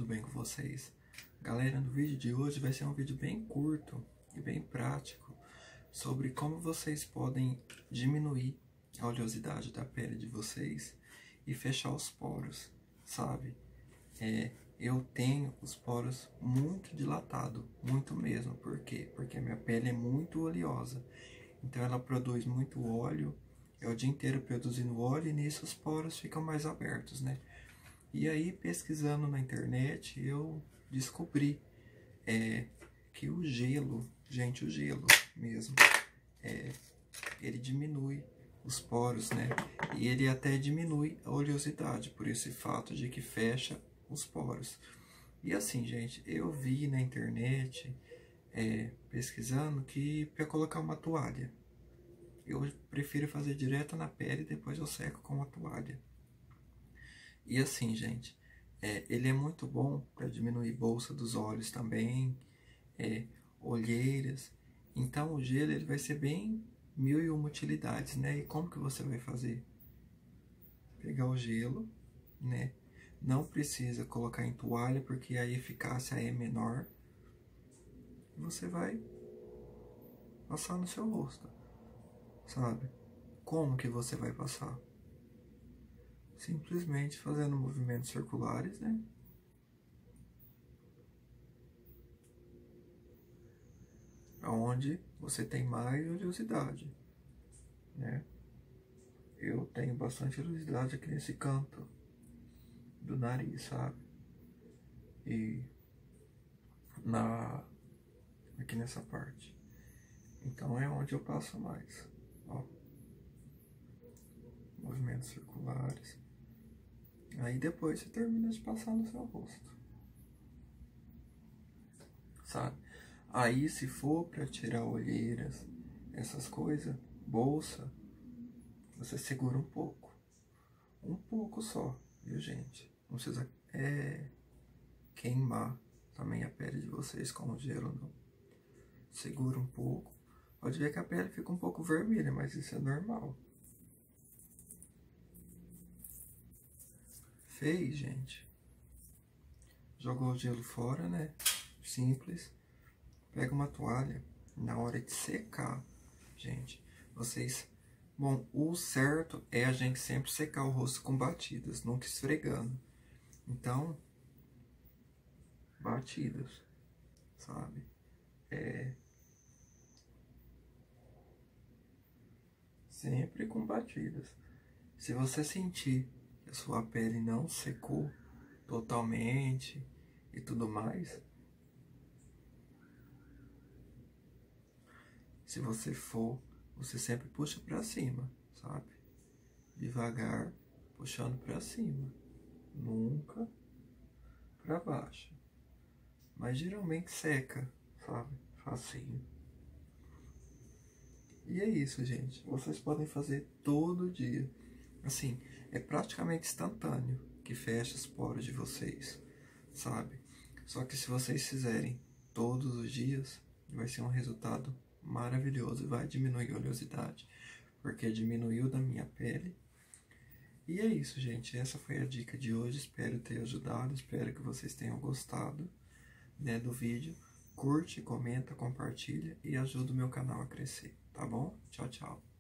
bem com vocês? Galera, no vídeo de hoje vai ser um vídeo bem curto e bem prático sobre como vocês podem diminuir a oleosidade da pele de vocês e fechar os poros, sabe? Eu tenho os poros muito dilatados, muito mesmo. Por quê? Porque a minha pele é muito oleosa, então ela produz muito óleo, é o dia inteiro produzindo óleo e nisso os poros ficam mais abertos, né? E aí, pesquisando na internet, eu descobri que o gelo, gente, o gelo mesmo, ele diminui os poros, né? E ele até diminui a oleosidade, por esse fato de que fecha os poros. E assim, gente, eu vi na internet, pesquisando, que para colocar uma toalha, eu prefiro fazer direto na pele e depois eu seco com a toalha. E assim, gente, ele é muito bom para diminuir bolsa dos olhos também, olheiras. Então o gelo ele vai ser bem mil e uma utilidades, né? E como que você vai fazer? Pegar o gelo, né? Não precisa colocar em toalha porque a eficácia é menor. Você vai passar no seu rosto, sabe? Como que você vai passar? Simplesmente fazendo movimentos circulares, né? Onde você tem mais oleosidade, né? Eu tenho bastante oleosidade aqui nesse canto do nariz, sabe? E aqui nessa parte. Então é onde eu passo mais, ó. Movimentos circulares. Aí depois você termina de passar no seu rosto, sabe? Aí se for para tirar olheiras, essas coisas, bolsa, você segura um pouco só, viu, gente? Não precisa queimar também a pele de vocês com o gelo, não. Segura um pouco. Pode ver que a pele fica um pouco vermelha, mas isso é normal. Fez, gente. Jogou o gelo fora, né? Simples. Pega uma toalha. Na hora de secar, gente, vocês... Bom, o certo é a gente sempre secar o rosto com batidas, nunca esfregando. Então, batidas, sabe? Sempre com batidas. Se você sentir que a sua pele não secou totalmente e tudo mais, se você for, você sempre puxa pra cima, sabe? Devagar, puxando pra cima, nunca pra baixo. Mas geralmente seca, sabe? Facinho. E é isso, gente. Vocês podem fazer todo dia. Assim, é praticamente instantâneo que fecha os poros de vocês, sabe? Só que se vocês fizerem todos os dias, vai ser um resultado maravilhoso e vai diminuir a oleosidade, porque diminuiu da minha pele. E é isso, gente. Essa foi a dica de hoje. Espero ter ajudado, espero que vocês tenham gostado, né, do vídeo. Curte, comenta, compartilha e ajuda o meu canal a crescer, tá bom? Tchau, tchau.